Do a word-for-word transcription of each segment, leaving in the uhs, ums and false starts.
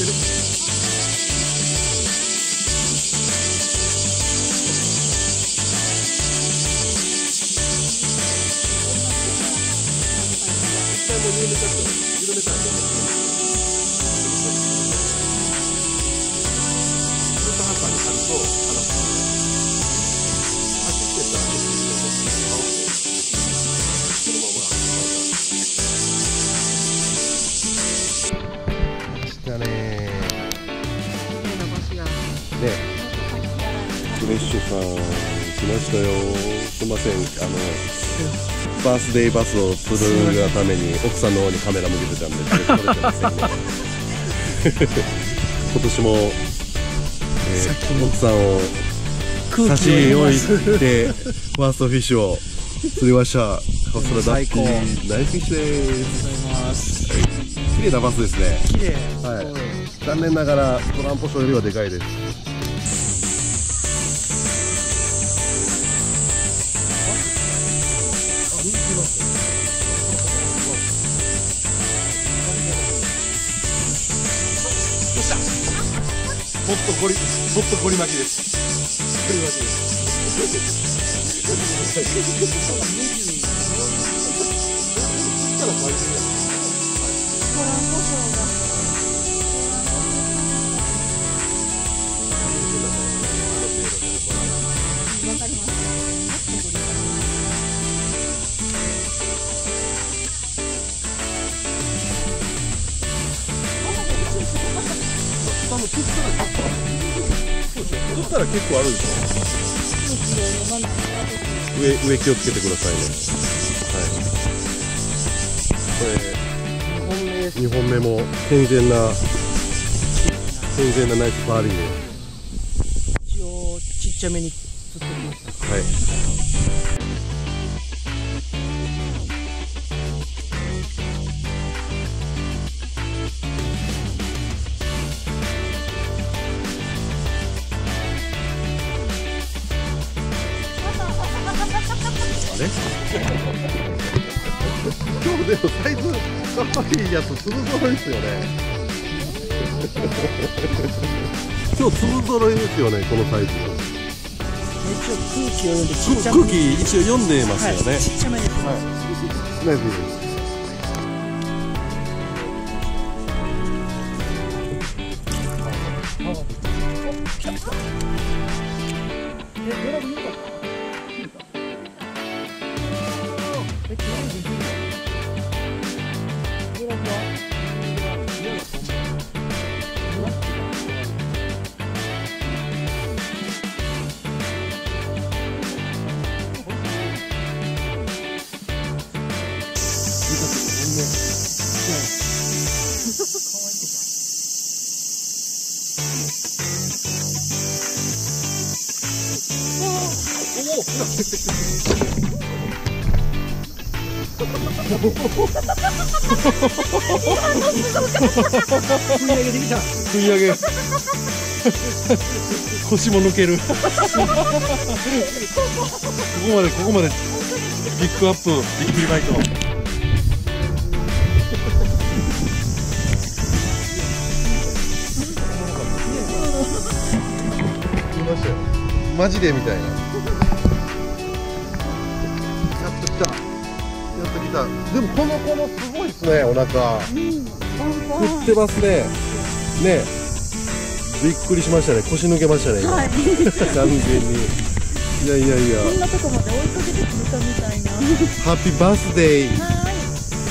ってる。一回もう緩めちゃって緩めたらね。中途半端に貼ると離す。走ってたらね。だねね、フレッシュさん来ましたよ。すいません、あのバースデーバスを釣るがために奥さんの方にカメラ向けてたんで撮れてませんね。今年も、えー、奥さんを差し置いてファーストフィッシュを釣りました。カスラダッキーナイスフィッシュです。綺麗なバスですね。綺麗。はい。残念ながらトランポションよりはでかいです。どうした？もっとゴリ、もっとゴリ巻きです。ゴリ巻きです。取ったら結構あるでしょ。上上気をつけてくださいね。はい。これにほんめも健全な健全なナイスバーディーで。 一応ちっちゃめに釣ってみました。 はい。今日でもサイズ可愛いやつ粒揃いですよね。今日粒揃いですよね、このサイズ。 一応空気を読んでちっちゃめ。 空気一応読んでますよね。 はい、ちっちゃめです。はい。 ナイスです。 え、ドラム良かった？え、ドラムできるの？ドラムは？嫌だと思う。食い上げできた。 食い上げ。腰も抜ける。ここまでここまでピックアップビックリバイト。見ましたよ。マジでみたいな。やっと来た。やっと来た。でもこの子のすごいですね、お腹。振ってますね。ね。びっくりしましたね。腰抜けましたね。はい、完全に。いやいやいや。 こんなとこまで追いかけてくれたみたいな。 ハッピーバースデー。 はい。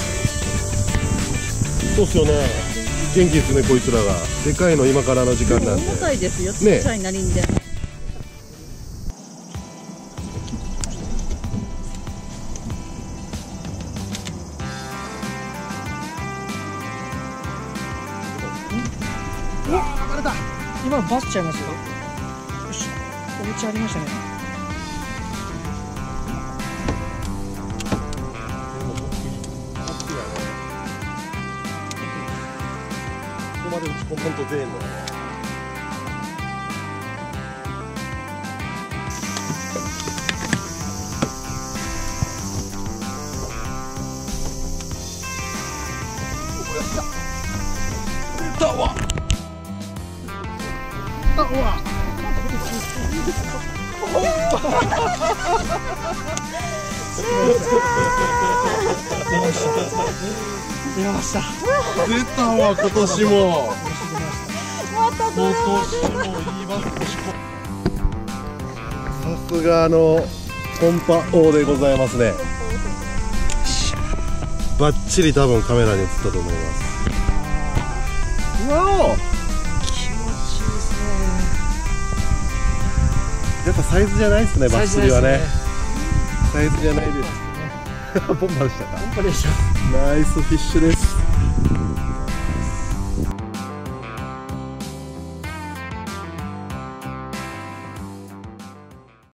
そうっすよね。元気ですね、こいつらが。でかいの今からの時間なんで。 重たいですよ。ちっちゃいなりんで。今のバスちゃいますよ。よし、お家ありましたね。 ここまで打ち込まんと出えんの。出たわ。 うわ出ました。 出たわ今年も。 また今年もいいバス。さすがのコンパ王でございますね。バッチリ多分カメラに映ったと思います。わお。 気持ちいいですね。 やっぱサイズじゃないですね、バッチリはね。サイズじゃないです。ボンバでしたか。 本当でした。 ナイスフィッシュです。